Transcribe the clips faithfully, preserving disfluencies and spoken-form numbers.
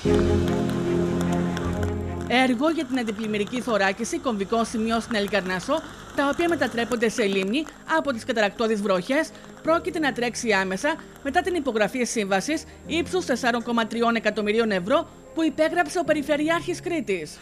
Έργο για την αντιπλημμυρική θωράκιση κομβικών σημείων στην Αλικαρνασσό, τα οποία μετατρέπονται σε λίμνη από τις καταρρακτώδεις βροχές, πρόκειται να τρέξει άμεσα μετά την υπογραφή σύμβασης ύψους τεσσάρων κόμμα τρία εκατομμυρίων ευρώ που υπέγραψε ο Περιφερειάρχης Κρήτης.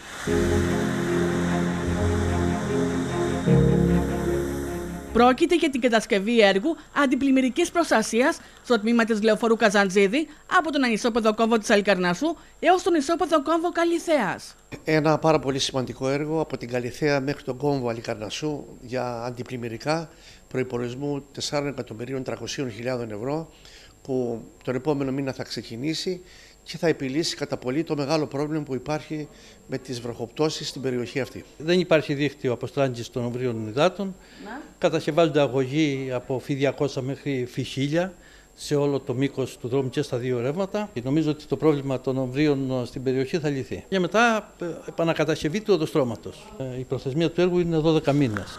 Πρόκειται για την κατασκευή έργου αντιπλημμυρικής προστασίας στο τμήμα της λεωφορού Καζαντζίδη από τον ανισόπεδο κόμβο της Αλικαρνασσού έως τον ισόπεδο κόμβο Καλιθέας. Ένα πάρα πολύ σημαντικό έργο από την Καλιθέα μέχρι τον κόμβο Αλικαρνασσού για αντιπλημμυρικά προϋπολογισμού τεσσάρων εκατομμυρίων τριακοσίων χιλιάδων ευρώ που τον επόμενο μήνα θα ξεκινήσει και θα επιλύσει κατά πολύ το μεγάλο πρόβλημα που υπάρχει με τις βροχοπτώσεις στην περιοχή αυτή. Δεν υπάρχει δίκτυο αποστράγγισης των ομβρίων υδάτων. Να. Κατασκευάζονται αγωγοί από φι διακόσια μέχρι φι χίλια σε όλο το μήκος του δρόμου και στα δύο ρεύματα. Και νομίζω ότι το πρόβλημα των ομβρίων στην περιοχή θα λυθεί. Και μετά επανακατασκευή του οδοστρώματος. Η προθεσμία του έργου είναι δώδεκα μήνες.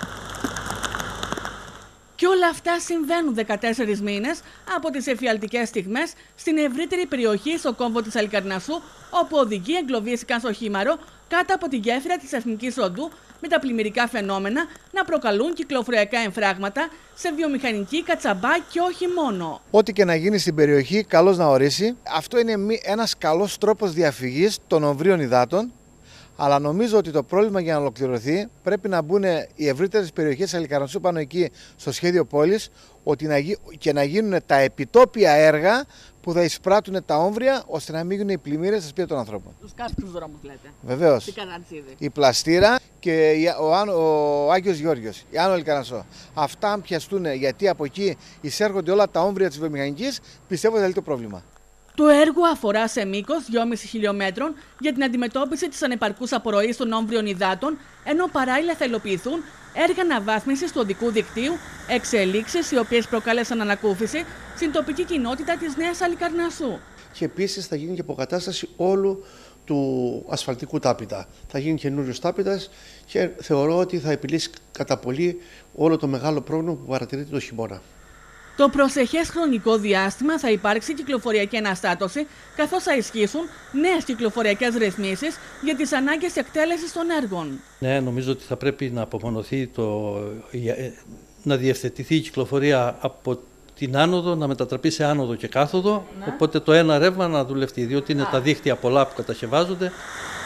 Και όλα αυτά συμβαίνουν δεκατέσσερις μήνες από τις εφιαλτικές στιγμές στην ευρύτερη περιοχή στο κόμβο της Αλικαρνασσού, όπου οδηγοί εγκλωβίστηκαν στο χήμαρο κάτω από τη γέφυρα της Εθνικής Οδού, με τα πλημμυρικά φαινόμενα να προκαλούν κυκλοφοριακά εμφράγματα σε βιομηχανική, κατσαμπά και όχι μόνο. Ό,τι και να γίνει στην περιοχή, καλώς να ορίσει. Αυτό είναι ένας καλός τρόπος διαφυγής των ομβρίων υδάτων. Αλλά νομίζω ότι το πρόβλημα για να ολοκληρωθεί πρέπει να μπουν οι ευρύτερες περιοχές Αλικαρνασσού πάνω εκεί στο σχέδιο πόλης ότι να γι... και να γίνουν τα επιτόπια έργα που θα εισπράττουν τα όμβρια ώστε να μην γίνουν οι πλημμύρες στα σπίτια των ανθρώπων. Τους κάθετους δρόμους λέτε. Βεβαίως. Η Πλαστήρα και ο, Άν... ο Άγιος Γεώργιος, η Άνω Αλικαρνασσό. Αυτά αν πιαστούν γιατί από εκεί εισέρχονται όλα τα όμβρια της βιομηχανικής, πιστεύω θα λύσει το πρόβλημα. Το έργο αφορά σε μήκος δυόμισι χιλιόμετρων για την αντιμετώπιση της ανεπαρκούς απορροής των όμβριων υδάτων, ενώ παράλληλα θα υλοποιηθούν έργα αναβάθμισης του οδικού δικτύου, εξελίξεις οι οποίες προκάλεσαν ανακούφιση στην τοπική κοινότητα της Νέας Αλικαρνασσού. Και επίσης θα γίνει και αποκατάσταση όλου του ασφαλτικού τάπητα. Θα γίνει καινούριος τάπητας και θεωρώ ότι θα επιλύσει κατά πολύ όλο το μεγάλο πρόβλημα που παρατηρείται το χειμώνα. Το προσεχές χρονικό διάστημα θα υπάρξει κυκλοφοριακή αναστάτωση, καθώς θα ισχύσουν νέες κυκλοφοριακές ρυθμίσεις για τις ανάγκες εκτέλεσης των έργων. Ναι, νομίζω ότι θα πρέπει να απομονωθεί, το, να διευθετηθεί η κυκλοφορία από την άνοδο, να μετατραπεί σε άνοδο και κάθοδο, να. Οπότε το ένα ρεύμα να δουλευτεί, διότι είναι Α. τα δίκτυα πολλά που κατασκευάζονται.